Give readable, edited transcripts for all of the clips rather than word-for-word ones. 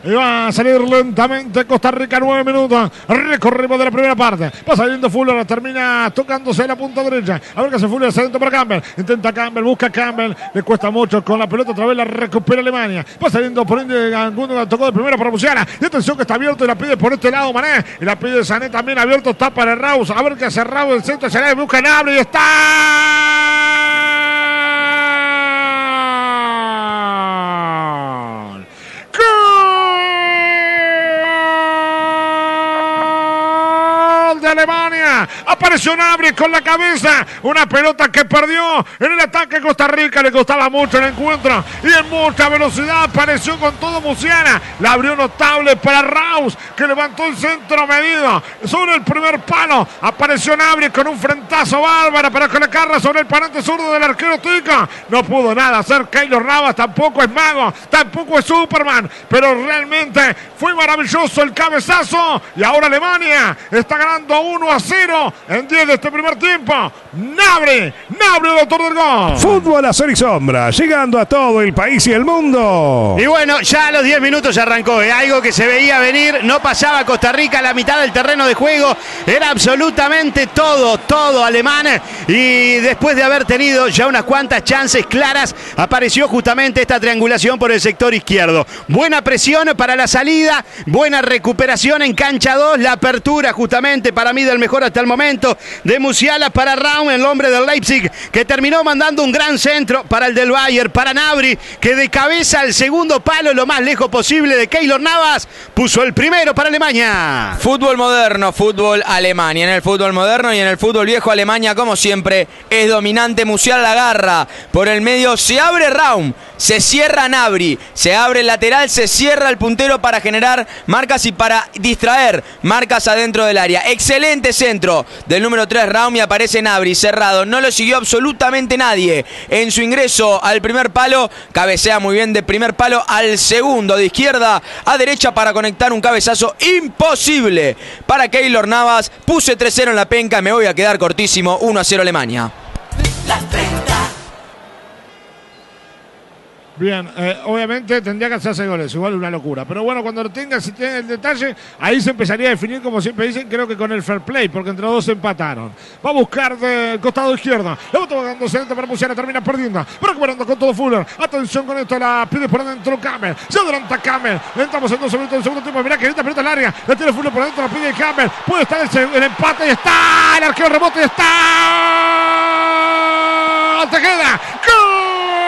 Y va a salir lentamente Costa Rica, 9 minutos. Recorrimos de la primera parte. Va saliendo Fuller, termina tocándose la punta derecha. A ver qué hace Fuller, se adentro para Campbell. Intenta Campbell, busca Campbell. Le cuesta mucho con la pelota, otra vez la recupera Alemania. Va saliendo por ende, Gundogan tocó de primera para Musiala. Y atención que está abierto y la pide por este lado Mané. Y la pide Sané también abierto, está para el Raus. A ver qué hace Raus, el centro, Sané busca Gnabry y está. Alemania, apareció Gnabry con la cabeza, una pelota que perdió en el ataque Costa Rica, le costaba mucho el encuentro y en mucha velocidad apareció con todo Musiala, la abrió notable para Raus, que levantó el centro medido sobre el primer palo, apareció Gnabry con un frentazo bárbaro para colocarla sobre el parante zurdo del arquero Tico, no pudo nada hacer Keylor Navas, tampoco es mago, tampoco es Superman, pero realmente fue maravilloso el cabezazo y ahora Alemania está ganando 1-0 en 10 de este primer tiempo. Gnabry, el autor del gol. Fútbol a sol y sombra, llegando a todo el país y el mundo. Y bueno, ya a los 10 minutos arrancó, algo que se veía venir, no pasaba Costa Rica a la mitad del terreno de juego, era absolutamente todo alemán, y después de haber tenido ya unas cuantas chances claras, apareció justamente esta triangulación por el sector izquierdo. Buena presión para la salida, buena recuperación en cancha 2, la apertura justamente para mí del mejor hasta el momento de Musiala para Raum, el hombre del Leipzig, que terminó mandando un gran centro para el del Bayern, para Gnabry, que de cabeza al segundo palo, lo más lejos posible de Keylor Navas, puso el primero para Alemania. Fútbol moderno, fútbol Alemania. En el fútbol moderno y en el fútbol viejo, Alemania, como siempre, es dominante. Musiala la agarra por el medio, se abre Raum, se cierra Gnabry, se abre el lateral, se cierra el puntero para generar marcas y para distraer marcas adentro del área. Excelente centro del número 3 Raum y aparece Gnabry cerrado. No lo siguió absolutamente nadie en su ingreso al primer palo. Cabecea muy bien de primer palo al segundo, de izquierda a derecha para conectar un cabezazo imposible para Keylor Navas. Puse 3-0 en la penca, me voy a quedar cortísimo. 1-0 Alemania. Bien, obviamente tendría que hacerse goles, igual una locura. Pero bueno, cuando tenga el detalle, ahí se empezaría a definir, como siempre dicen, creo que con el fair play, porque entre los dos se empataron. Va a buscar del costado izquierdo. Le va tocando centro para Musiala, termina perdiendo. Recuperando con todo Fuller. Atención con esto, la pide por dentro Campbell. Se adelanta Campbell. Entramos en 2 minutos del segundo tiempo. Mirá que grita pelota al área. La tiene Fuller por dentro, la pide Campbell. Puede estar el empate y está. El arquero rebote y está. Tejeda. ¡Gol!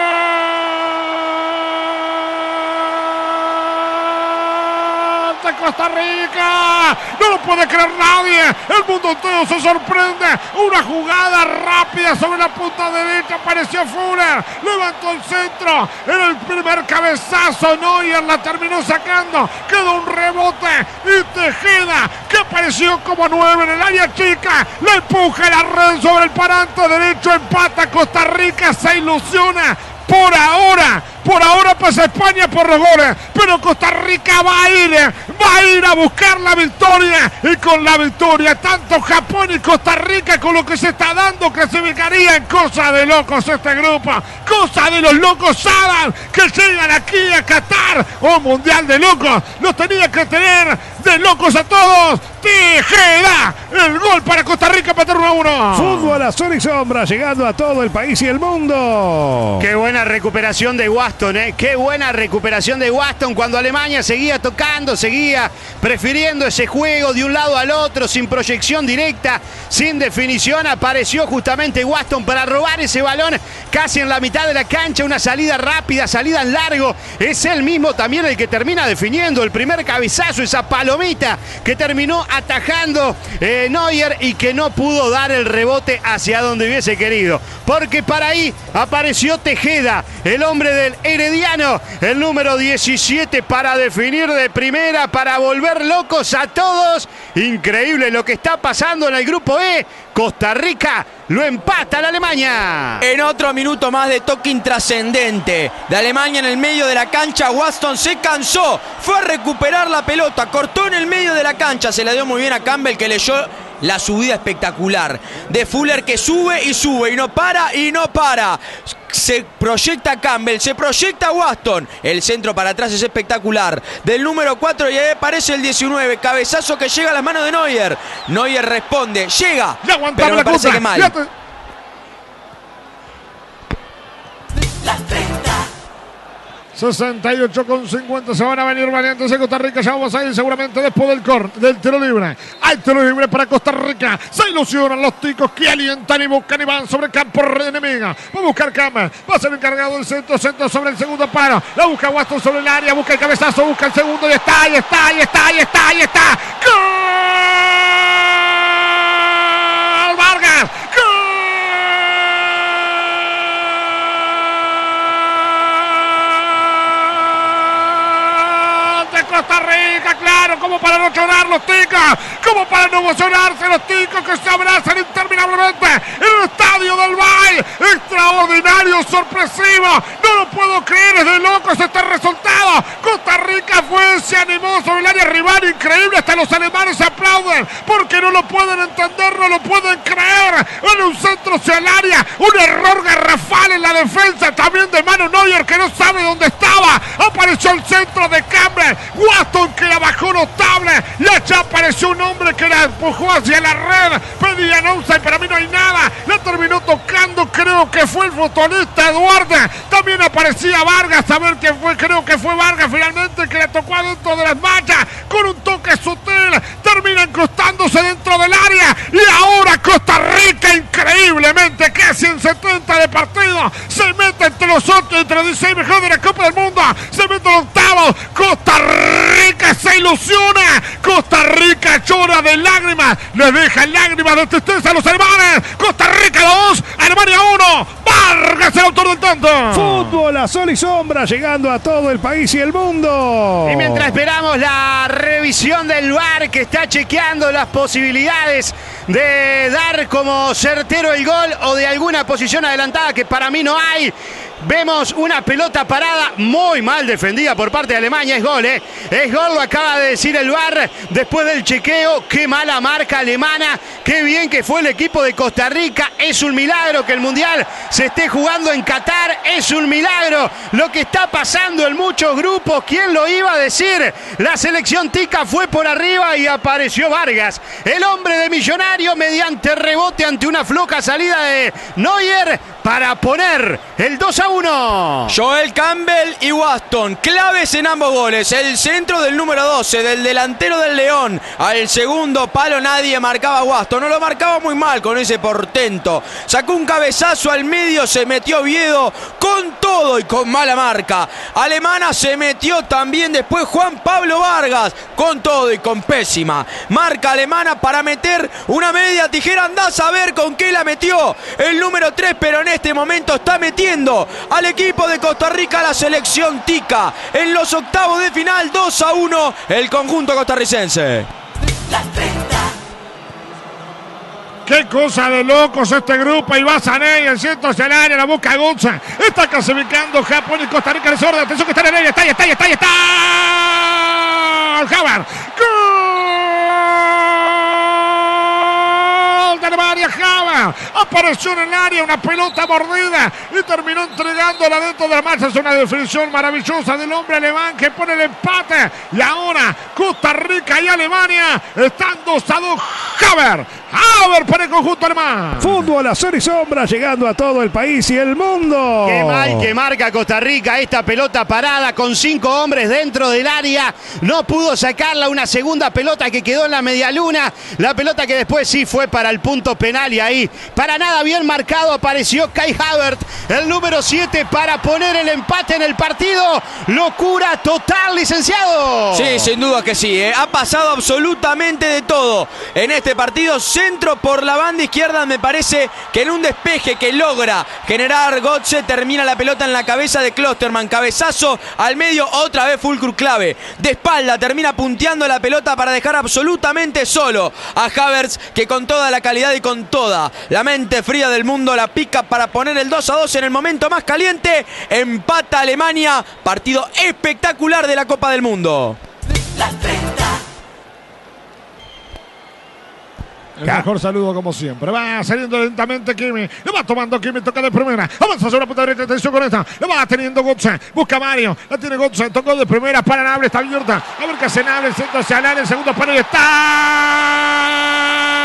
Costa Rica, no lo puede creer nadie, el mundo entero se sorprende, una jugada rápida sobre la punta derecha, apareció Fuller, levantó el centro, era el primer cabezazo, Neuer la terminó sacando, quedó un rebote y Tejeda, que apareció como 9 en el área chica, le empuja la red sobre el parante derecho, empata Costa Rica, se ilusiona. Por ahora pasa España por los goles, pero Costa Rica va a ir a buscar la victoria, y con la victoria tanto Japón y Costa Rica, con lo que se está dando, clasificaría en cosa de locos este grupo, cosa de los locos Adam, que llegan aquí a Qatar, mundial de locos, los tenía que tener de locos a todos. Tejeda, el gol para Costa Rica, para 1-1. Fútbol a sol y sombra, llegando a todo el país y el mundo. Qué buena recuperación de Waston, qué buena recuperación de Waston cuando Alemania seguía tocando, seguía prefiriendo ese juego de un lado al otro, sin proyección directa, sin definición. Apareció justamente Waston para robar ese balón casi en la mitad de la cancha, una salida rápida, salida en largo. Es él mismo también el que termina definiendo el primer cabezazo, esa palomita que terminó atajando Neuer y que no pudo dar el rebote hacia donde hubiese querido, porque para ahí apareció Tejeda, el hombre del Herediano, el número 17, para definir de primera, para volver locos a todos. Increíble lo que está pasando en el grupo E. Costa Rica lo empata a la Alemania. En otro minuto más de toque intrascendente de Alemania en el medio de la cancha, Waston se cansó, fue a recuperar la pelota, cortó en el medio de la cancha, se la dio muy bien a Campbell, que leyó la subida espectacular de Fuller, que sube y sube y no para y no para. Se proyecta Campbell, se proyecta Waston. El centro para atrás es espectacular. Del número 4 y ahí aparece el 19. Cabezazo que llega a las manos de Neuer. Neuer responde, llega, pero me parece que mal. Las 30. 68,50 se van a venir valientes en Costa Rica. Ya vamos a ir seguramente después del tiro libre. Hay tiro libre para Costa Rica. Se ilusionan los ticos que alientan y buscan y van sobre el campo enemiga. Va a buscar Campbell. Va a ser encargado del centro sobre el segundo palo. La busca Waston sobre el área. Busca el cabezazo. Busca el segundo. Y está. ¡Gol! ¡Vargas! ¡Gol! Costa Rica, claro, como para no llorar los ticos, como para no emocionarse los ticos que se abrazan interminablemente en el estadio del Valle. Extraordinario, sorpresivo, no lo puedo creer, es de locos este resultado. Costa Rica se animó sobre el área rival, increíble, hasta los alemanes aplauden porque no lo pueden entender, no lo pueden creer. En un centro hacia el área, un error garrafal en la defensa, también de Manu Neuer que no sabe dónde estaba. Apareció el centro de Campbell, Waston que la bajó notable, y allá apareció un hombre que la empujó hacia la red, pedían offside, para mí no hay nada, la terminó tocando, creo que fue el futbolista Eduardo, también aparecía Vargas, a ver qué fue, creo que fue Vargas finalmente que le tocó adentro de las mallas, con un toque sutil, termina incrustándose dentro del área, y ahora Costa Rica increíblemente, casi en 70 de partido, se mete entre los 8, entre los 16 mejores de la Copa del Mundo, se mete en octavos, Costa Rica se ilusiona, Costa Rica llora de lágrimas, le deja lágrimas de tristeza a los alemanes. Costa Rica 2, Alemania 1, Vargas el autor del tanto. Fútbol a sol y sombra, llegando a todo el país y el mundo. Y mientras esperamos la revisión del VAR que está chequeando las posibilidades de dar como certero el gol o de alguna posición adelantada que para mí no hay, vemos una pelota parada muy mal defendida por parte de Alemania. Es gol, ¿eh? Es gol, lo acaba de decir el VAR después del chequeo. Qué mala marca alemana. Qué bien que fue el equipo de Costa Rica. Es un milagro que el Mundial se esté jugando en Qatar. Es un milagro lo que está pasando en muchos grupos. ¿Quién lo iba a decir? La selección tica fue por arriba y apareció Vargas, el hombre de Millonario, mediante rebote ante una floja salida de Neuer para poner el 2-1. Joel Campbell y Waston, claves en ambos goles. El centro del número 12, del delantero del León. Al segundo palo nadie marcaba a Waston. No lo marcaba muy mal con ese portento. Sacó un cabezazo al medio, se metió Oviedo con todo y con mala marca. Alemana se metió también después Juan Pablo Vargas con todo y con pésima marca alemana para meter una media tijera. Andá a saber con qué la metió el número 3, pero en este momento está metiendo al equipo de Costa Rica, la selección tica, en los octavos de final. 2-1 el conjunto costarricense. Las 30. Qué cosa de locos este grupo. Y va Sané y el centro hacia el área, la busca Gonza. Está clasificando Japón y Costa Rica. Desorden, atención que está en el área. Está. Havertz. Gol de Alemania. Havertz apareció en el área, una pelota mordida y terminó entregándola dentro de la marcha. Es una definición maravillosa del hombre alemán que pone el empate. Y ahora Costa Rica y Alemania están 2-2. Havertz para el conjunto alemán. Fútbol a sol y sombra, llegando a todo el país y el mundo. Qué mal que marca Costa Rica esta pelota parada con 5 hombres dentro del área. No pudo sacarla, una segunda pelota que quedó en la medialuna. La pelota que después sí fue para el punto penal y ahí, para nada bien marcado, apareció Kai Havertz, el número 7, para poner el empate en el partido. Locura total, licenciado. Sí, sin duda que sí, ¿eh? Ha pasado absolutamente de todo en este partido. Centro por la banda izquierda, me parece que en un despeje que logra generar Götze termina la pelota en la cabeza de Klosterman. Cabezazo al medio, otra vez Fulcrum clave. De espalda termina punteando la pelota para dejar absolutamente solo a Havertz, que con toda la calidad y con toda la mente fría del mundo la pica para poner el 2-2 en el momento más caliente. Empata Alemania, partido espectacular de la Copa del Mundo. Las 30. El mejor saludo como siempre. Va saliendo lentamente Kimi. Le va tomando Kimi, toca de primera. Avanza sobre la punta derecha, atención con esta. Le va teniendo Götze. Busca Mario. La tiene Götze. Tocó de primera para Nabri. Está abierta. A ver qué hace Nabri. El centro hacia Nabri. El segundo palo y está.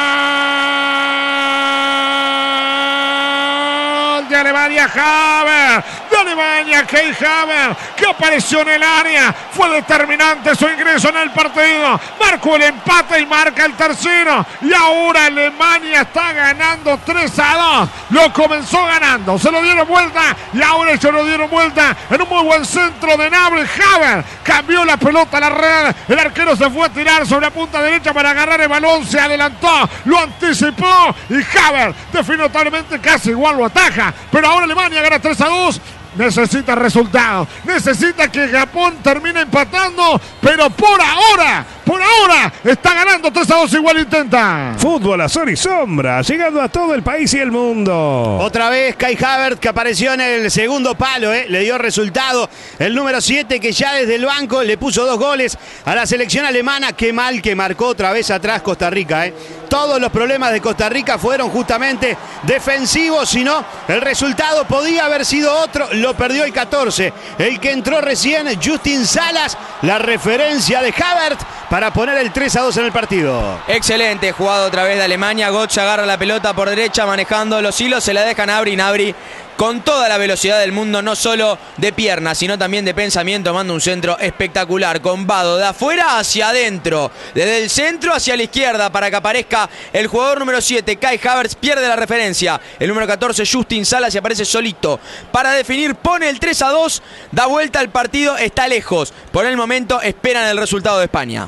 De Alemania, Havertz. De Alemania, Kai Havertz, que apareció en el área. Fue determinante su ingreso en el partido. Marcó el empate y marca el tercero. Y ahora Alemania está ganando 3-2. Lo comenzó ganando. Se lo dieron vuelta. Y ahora ellos lo dieron vuelta en un muy buen centro de Gnabry. Havertz cambió la pelota a la red. El arquero se fue a tirar sobre la punta derecha para agarrar el balón. Se adelantó. Lo anticipó. Y Havertz definió notablemente, casi igual lo ataja. Pero ahora Alemania gana 3-2. Necesita resultados. Necesita que Japón termine empatando. Pero por ahora está ganando 3-2. Igual intenta. Fútbol a sol y sombra, llegando a todo el país y el mundo. Otra vez Kai Havertz, que apareció en el segundo palo, le dio resultado. El número 7, que ya desde el banco le puso 2 goles a la selección alemana. Qué mal que marcó otra vez atrás Costa Rica. Todos los problemas de Costa Rica fueron justamente defensivos, si no, el resultado podía haber sido otro. Lo perdió el 14, el que entró recién, Justin Salas, la referencia de Havertz para poner el 3-2 en el partido. Excelente jugado otra vez de Alemania. Götze agarra la pelota por derecha manejando los hilos, se la deja Gnabry. Gnabry con toda la velocidad del mundo, no solo de piernas, sino también de pensamiento, manda un centro espectacular, combado de afuera hacia adentro, desde el centro hacia la izquierda, para que aparezca el jugador número 7, Kai Havertz, pierde la referencia, el número 14, Justin Salas, y aparece solito para definir, pone el 3-2, da vuelta al partido, está lejos, por el momento esperan el resultado de España.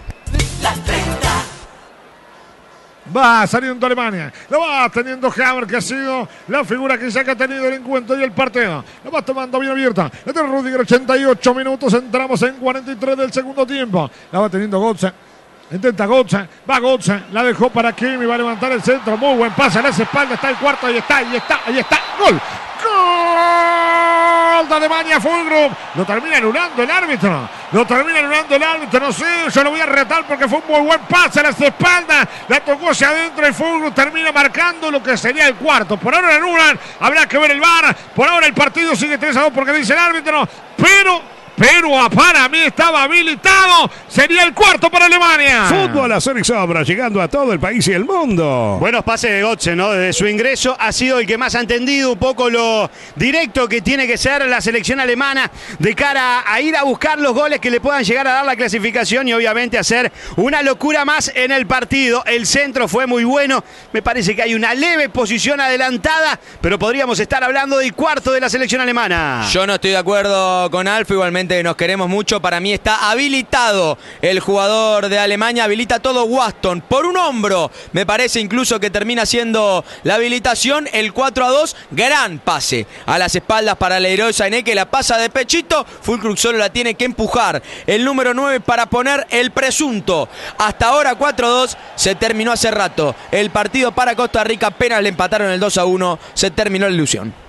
Va saliendo Alemania. Lo va teniendo Havertz, que ha sido la figura que ha tenido el encuentro y el partido. Lo va tomando bien abierta. La tiene Rüdiger, 88 minutos. Entramos en 43 del segundo tiempo. La va teniendo Götze. Intenta Götze. Va Götze. La dejó para Kimi. Va a levantar el centro. Muy buen pase. A la espalda. Está el cuarto. Ahí está. Gol. Gol de Alemania, Füllkrug. Lo termina anulando el árbitro. No sé, yo lo voy a retar porque fue un muy buen pase a las espaldas. La tocó hacia adentro y Füllkrug termina marcando lo que sería el cuarto. Por ahora anulan. Habrá que ver el VAR. Por ahora el partido sigue 3-2 porque dice el árbitro. Pero para mí estaba habilitado. Sería el cuarto para Alemania. Fútbol a sol y sombra, llegando a todo el país y el mundo. Buenos pases de Götze, ¿no? Desde su ingreso ha sido el que más ha entendido un poco lo directo que tiene que ser la selección alemana de cara a ir a buscar los goles que le puedan llegar a dar la clasificación y obviamente hacer una locura más en el partido. El centro fue muy bueno. Me parece que hay una leve posición adelantada, pero podríamos estar hablando del cuarto de la selección alemana. Yo no estoy de acuerdo con Alf, igualmente nos queremos mucho. Para mí está habilitado el jugador de Alemania, habilita todo Waston por un hombro. Me parece incluso que termina siendo la habilitación. El 4-2, gran pase a las espaldas para Leroy Sané, que la pasa de pechito. Füllkrug solo la tiene que empujar. El número 9 para poner el presunto. Hasta ahora 4-2, se terminó hace rato. El partido para Costa Rica, apenas le empataron el 2-1, se terminó la ilusión.